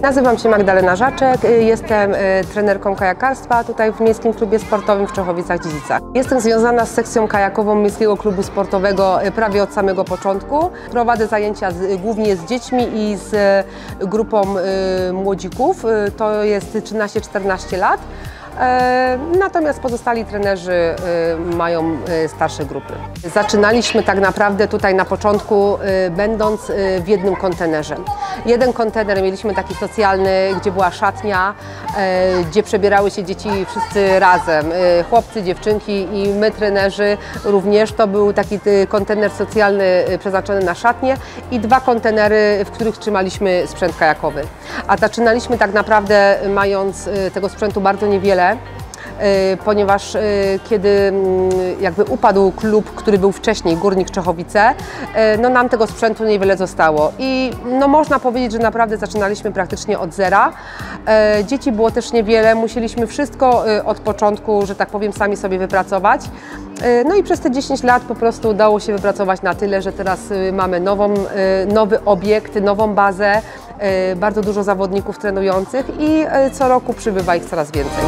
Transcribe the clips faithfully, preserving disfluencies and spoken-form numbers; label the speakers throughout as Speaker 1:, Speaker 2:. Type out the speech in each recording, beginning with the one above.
Speaker 1: Nazywam się Magdalena Żaczek, jestem trenerką kajakarstwa tutaj w Miejskim Klubie Sportowym w Czechowicach-Dziedzicach. Jestem związana z sekcją kajakową Miejskiego Klubu Sportowego prawie od samego początku. Prowadzę zajęcia z, głównie z dziećmi i z grupą młodzików, to jest trzynaście czternaście lat. Natomiast pozostali trenerzy mają starsze grupy. Zaczynaliśmy tak naprawdę tutaj na początku będąc w jednym kontenerze. Jeden kontener mieliśmy taki socjalny, gdzie była szatnia, gdzie przebierały się dzieci wszyscy razem, chłopcy, dziewczynki i my trenerzy również. To był taki kontener socjalny przeznaczony na szatnię i dwa kontenery, w których trzymaliśmy sprzęt kajakowy. A zaczynaliśmy tak naprawdę mając tego sprzętu bardzo niewiele, ponieważ kiedy jakby upadł klub, który był wcześniej, Górnik Czechowice, no nam tego sprzętu niewiele zostało i no można powiedzieć, że naprawdę zaczynaliśmy praktycznie od zera. Dzieci było też niewiele, musieliśmy wszystko od początku, że tak powiem, sami sobie wypracować. No i przez te dziesięć lat po prostu udało się wypracować na tyle, że teraz mamy nową, nowy obiekt, nową bazę, bardzo dużo zawodników trenujących i co roku przybywa ich coraz więcej.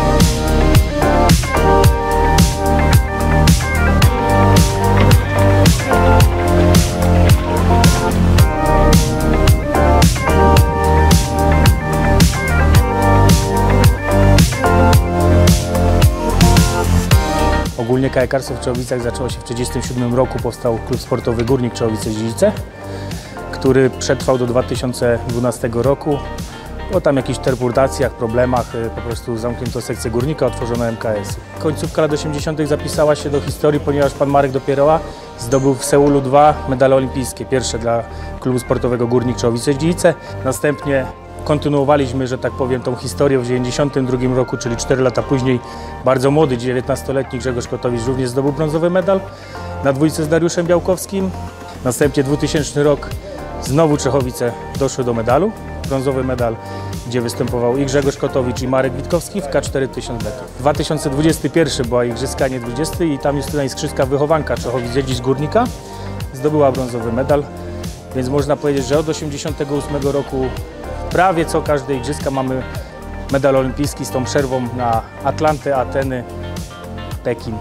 Speaker 2: Ogólnie kajakarstwo w Czechowicach zaczęło się w tysiąc dziewięćset trzydziestym siódmym roku. Powstał klub sportowy Górnik Czechowice-Dziedzice, który przetrwał do dwa tysiące dwunastego roku. Po tam jakichś turbulacjach, problemach po prostu zamknięto sekcję górnika, otworzono M K S. Końcówka lat osiemdziesiątych zapisała się do historii, ponieważ pan Marek Dopieroła zdobył w Seulu dwa medale olimpijskie. Pierwsze dla klubu sportowego Górnik Czechowice-Dziedzice. Następnie kontynuowaliśmy, że tak powiem, tą historię w dziewięćdziesiątym drugim roku, czyli cztery lata później. Bardzo młody, dziewiętnastoletni Grzegorz Kotowicz również zdobył brązowy medal na dwójce z Dariuszem Białkowskim. Następnie dwutysięczny rok, znowu Czechowice doszły do medalu. Brązowy medal, gdzie występował i Grzegorz Kotowicz, i Marek Witkowski w K cztery tysiąc metrów. dwa tysiące dwudziesty pierwszy była igrzyska, nie dwudziesty, i tam Justyna Iskrzyska, wychowanka Czechowic-Dziedzic Górnika, zdobyła brązowy medal. Więc można powiedzieć, że od osiemdziesiątego ósmego roku prawie co każde igrzyska mamy medal olimpijski z tą przerwą na Atlantę, Ateny, Pekin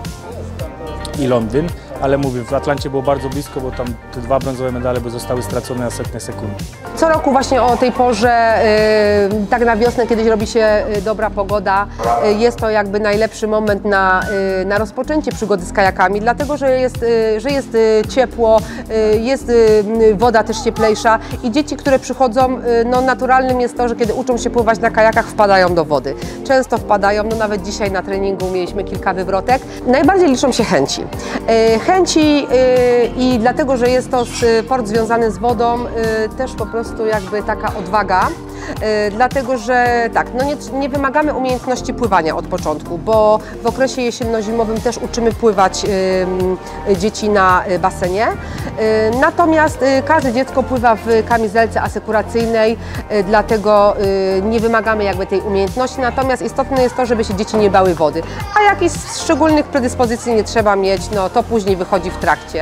Speaker 2: i Londyn. Ale mówię, w Atlancie było bardzo blisko, bo tam te dwa brązowe medale by zostały stracone na setne sekundy.
Speaker 1: Co roku właśnie o tej porze, yy, tak na wiosnę, kiedyś robi się yy, dobra pogoda, yy, jest to jakby najlepszy moment na, yy, na rozpoczęcie przygody z kajakami, dlatego że jest, yy, że jest yy, ciepło, yy, jest yy, woda też cieplejsza i dzieci, które przychodzą, yy, no naturalnym jest to, że kiedy uczą się pływać na kajakach, wpadają do wody. Często wpadają, no nawet dzisiaj na treningu mieliśmy kilka wywrotek. Najbardziej liczą się chęci. Yy, chęci yy, i dlatego, że jest to sport związany z wodą, yy, też po prostu jakby taka odwaga, yy, dlatego, że tak, no nie, nie wymagamy umiejętności pływania od początku, bo w okresie jesienno-zimowym też uczymy pływać yy, dzieci na basenie, yy, natomiast yy, każde dziecko pływa w kamizelce asekuracyjnej, yy, dlatego yy, nie wymagamy jakby tej umiejętności, natomiast istotne jest to, żeby się dzieci nie bały wody, a jakichś szczególnych predyspozycji nie trzeba mieć, no to później wychodzi w trakcie.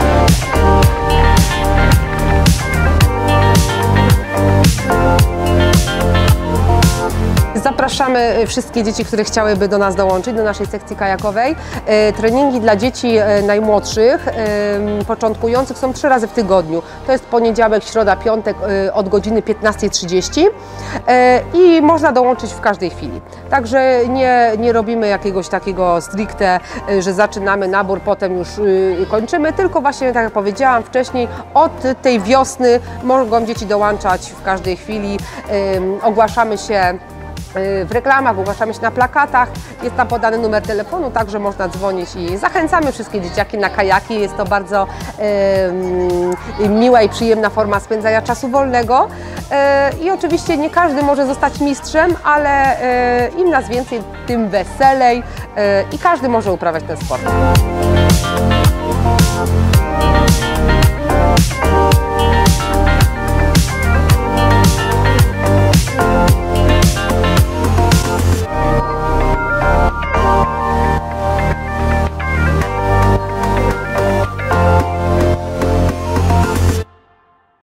Speaker 1: Zapraszamy wszystkie dzieci, które chciałyby do nas dołączyć, do naszej sekcji kajakowej. Treningi dla dzieci najmłodszych, początkujących, są trzy razy w tygodniu. To jest poniedziałek, środa, piątek od godziny piętnastej trzydzieści i można dołączyć w każdej chwili. Także nie, nie robimy jakiegoś takiego stricte, że zaczynamy nabór, potem już kończymy, tylko właśnie, tak jak powiedziałam wcześniej, od tej wiosny mogą dzieci dołączać w każdej chwili. Ogłaszamy się w reklamach, ogłaszamy się na plakatach, jest tam podany numer telefonu, także można dzwonić i zachęcamy wszystkie dzieciaki na kajaki. Jest to bardzo e, miła i przyjemna forma spędzania czasu wolnego e, i oczywiście nie każdy może zostać mistrzem, ale e, im nas więcej, tym weselej e, i każdy może uprawiać ten sport.